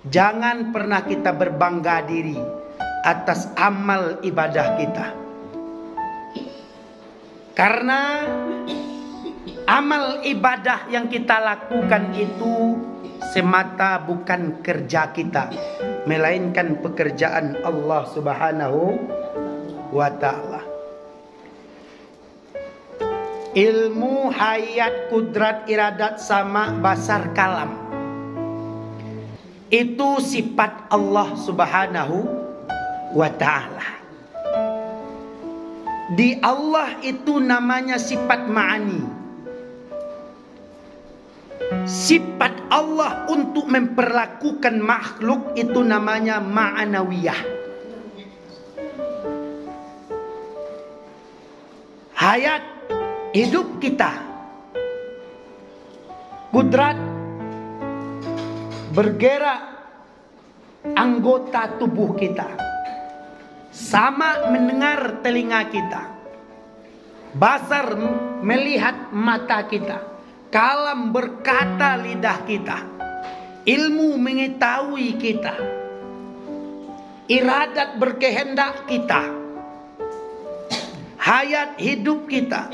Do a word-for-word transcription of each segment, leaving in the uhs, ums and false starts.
Jangan pernah kita berbangga diri atas amal ibadah kita. Karena amal ibadah yang kita lakukan itu semata bukan kerja kita, melainkan pekerjaan Allah Subhanahu wa ta'ala. Ilmu, hayat, kudrat, iradat, sama, basar, kalam, itu sifat Allah Subhanahu wa ta'ala. Di Allah itu namanya sifat ma'ani. Sifat Allah untuk memperlakukan makhluk itu namanya ma'anawiyah. Hayat, hidup kita, kudrat, bergerak anggota tubuh kita, sama mendengar telinga kita, basar melihat mata kita, kalam berkata lidah kita, ilmu mengetahui kita, iradat berkehendak kita, hayat hidup kita,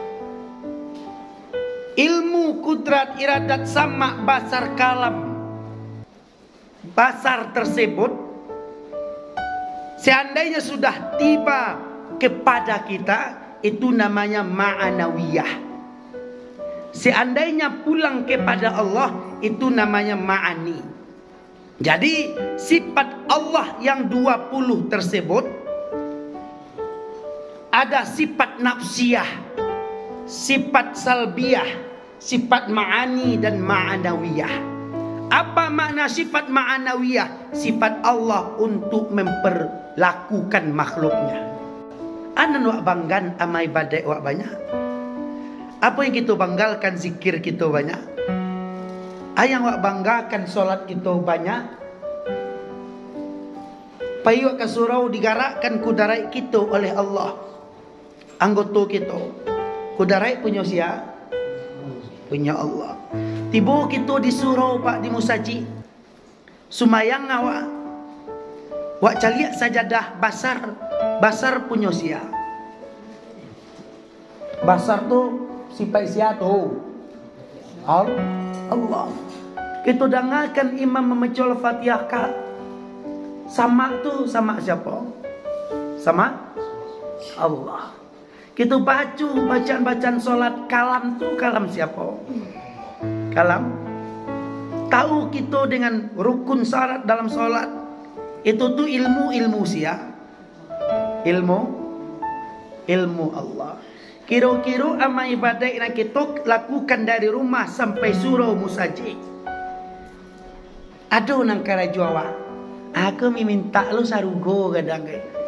ilmu, kudrat, iradat, sama, basar, kalam. Basar tersebut seandainya sudah tiba kepada kita, itu namanya ma'anawiyah. Seandainya pulang kepada Allah, itu namanya ma'ani. Jadi sifat Allah yang dua puluh tersebut ada sifat nafsiyah, sifat salbiyah, sifat ma'ani dan ma'anawiyah. Apa makna sifat ma'anawiyah? Sifat Allah untuk memperlakukan makhluknya. Anan wak banggan ama ibadah wak banyak. Apa yang kita banggalkan? Zikir kita banyak. Ayang wak banggakan solat kita banyak. Payu ke surau digarakkan kudarai kita oleh Allah. Anggota kita kudarai punya siapa? Punya Allah. Tiba kita di surau pak di musaji, sumayang awak, wak caliak sajadah basar, basar punya sia. Basar tu sipai sia tu Allah. Kita dengarkan imam memecul Fatihah kak. Sama tu sama siapa? Sama Allah. Kita baca bacaan-bacaan solat, kalam tu kalam siapa? Kalam. Tahu kita dengan rukun syarat dalam solat, itu tu ilmu ilmu sia. Ilmu ilmu Allah. Kira-kira amal ibadah yang kita lakukan dari rumah sampai surau musaji. Aduh nang kara jawa. Aku minta lu sarugo kadang.